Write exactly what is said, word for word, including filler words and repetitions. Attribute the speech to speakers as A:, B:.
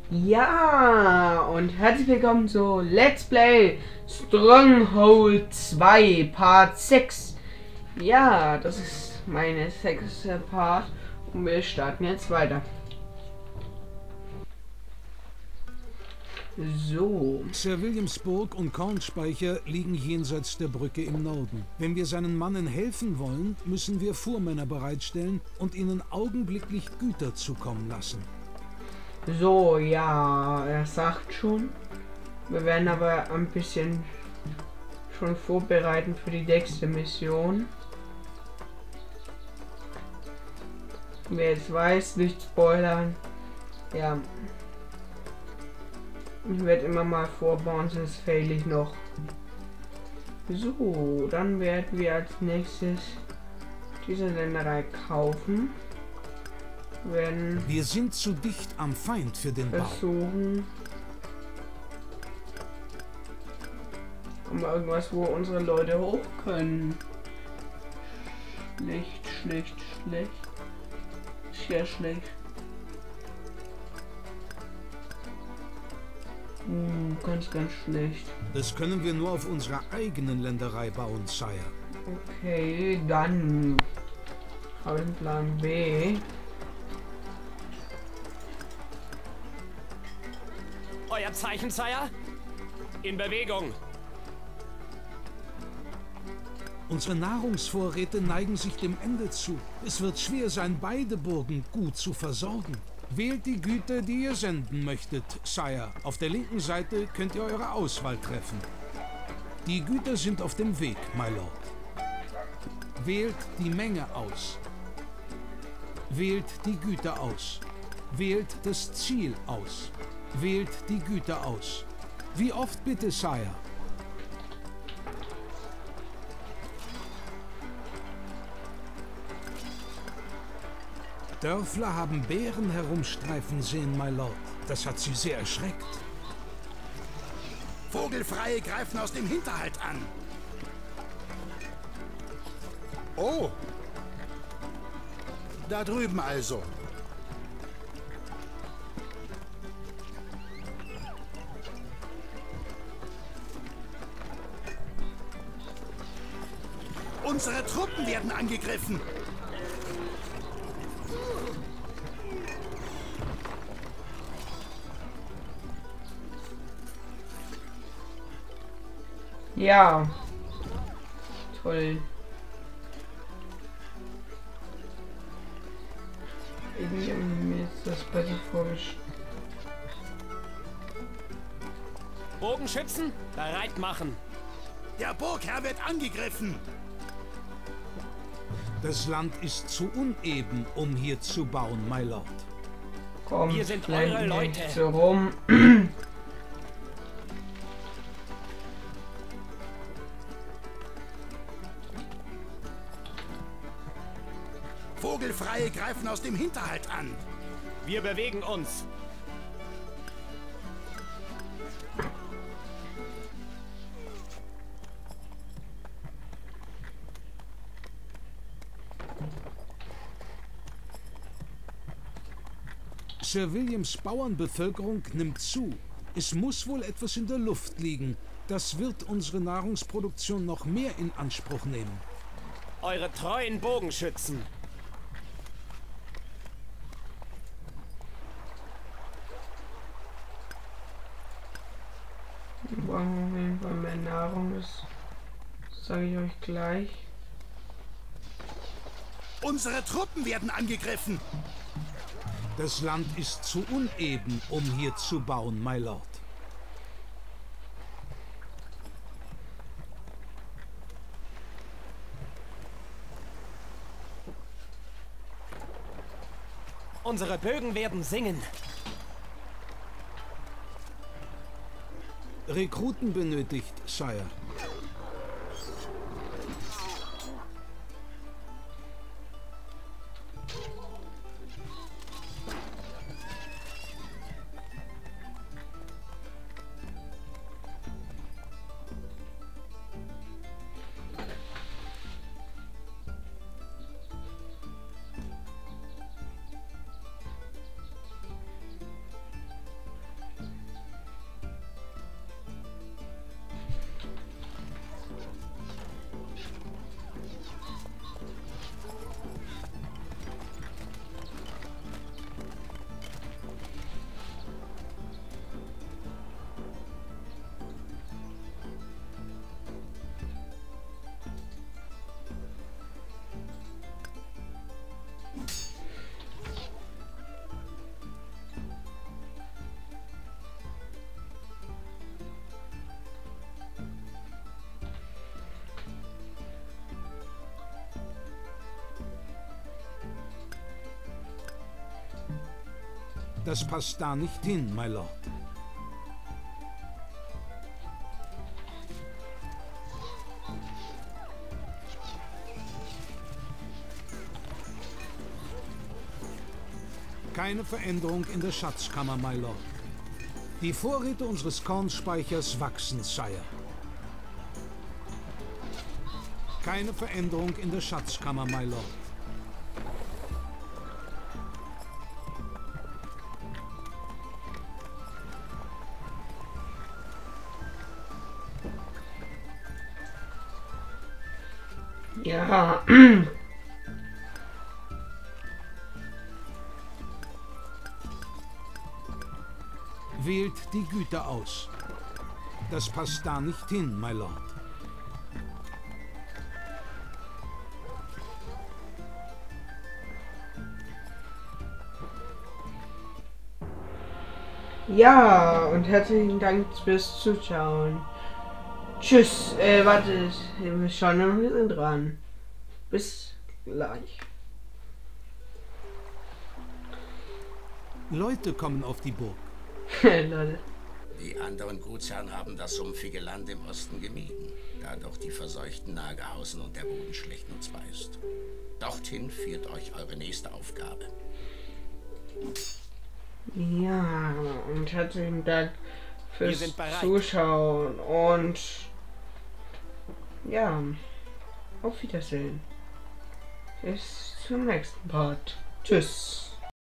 A: Ja, und herzlich willkommen zu Let's Play Stronghold zwei Part sechs. Ja, das ist meine sechste Part und wir starten jetzt weiter. So.
B: Sir Williamsburg und Kornspeicher liegen jenseits der Brücke im Norden. Wenn wir seinen Mannen helfen wollen, müssen wir Fuhrmänner bereitstellen und ihnen augenblicklich Güter zukommen lassen.
A: So, ja, er sagt schon. Wir werden aber ein bisschen schon vorbereiten für die nächste Mission. Wer jetzt weiß, nicht spoilern. Ja. Ich werde immer mal vorbauen, sonst fail ich noch. So, dann werden wir als nächstes diese Länderei kaufen. Werden
B: wir sind zu dicht am Feind für den
A: versuchen, Bau. Um irgendwas, wo unsere Leute hoch können. Schlecht, schlecht, schlecht. Sehr schlecht. Uh, ganz, ganz schlecht.
B: Das können wir nur auf unserer eigenen Länderei bauen, Sire.
A: Okay, dann habe ich einen Plan B.
C: Euer Zeichen, Sire? In Bewegung.
B: Unsere Nahrungsvorräte neigen sich dem Ende zu. Es wird schwer sein, beide Burgen gut zu versorgen. Wählt die Güter, die ihr senden möchtet, Sire. Auf der linken Seite könnt ihr eure Auswahl treffen. Die Güter sind auf dem Weg, my Lord. Wählt die Menge aus. Wählt die Güter aus. Wählt das Ziel aus. Wählt die Güter aus. Wie oft bitte, Sire? Dörfler haben Bären herumstreifen sehen, my Lord. Das hat sie sehr erschreckt.
D: Vogelfreie greifen aus dem Hinterhalt an. Oh. Da drüben also. Unsere Truppen werden angegriffen.
A: Ja. Toll. Irgendwie mir ist das besser vorgestellt.
C: Bogenschützen, bereit machen.
D: Der Burgherr wird angegriffen.
B: Das Land ist zu uneben, um hier zu bauen, my Lord.
A: Komm,
C: wir sind eure Leute.
A: So rum.
D: Vogelfreie greifen aus dem Hinterhalt an.
C: Wir bewegen uns.
B: Sir Williams Bauernbevölkerung nimmt zu. Es muss wohl etwas in der Luft liegen. Das wird unsere Nahrungsproduktion noch mehr in Anspruch nehmen.
C: Eure treuen Bogenschützen.
A: Wir brauchen auf jeden Fall mehr Nahrung, das sage ich euch gleich.
D: Unsere Truppen werden angegriffen.
B: Das Land ist zu uneben, um hier zu bauen, my Lord.
C: Unsere Bögen werden singen.
B: Rekruten benötigt, Sire. Das passt da nicht hin, my Lord. Keine Veränderung in der Schatzkammer, my Lord. Die Vorräte unseres Kornspeichers wachsen, Sire. Keine Veränderung in der Schatzkammer, my Lord.
A: Ja.
B: Wählt die Güter aus. Das passt da nicht hin, my Lord.
A: Ja, und herzlichen Dank fürs Zuschauen. Tschüss. Äh, warte, wir schauen noch, wir sind dran. Bis gleich.
B: Leute kommen auf die Burg.
A: Leute.
E: Die anderen Gutsherren haben das sumpfige Land im Osten gemieden, da doch die verseuchten Nager hausen und der Boden schlecht nutzbar ist. Dorthin führt euch eure nächste Aufgabe.
A: Ja, und herzlichen Dank
C: Wir
A: fürs
C: sind bereit.
A: Zuschauen und ja, auf Wiedersehen. Bis zum nächsten Part. Tschüss.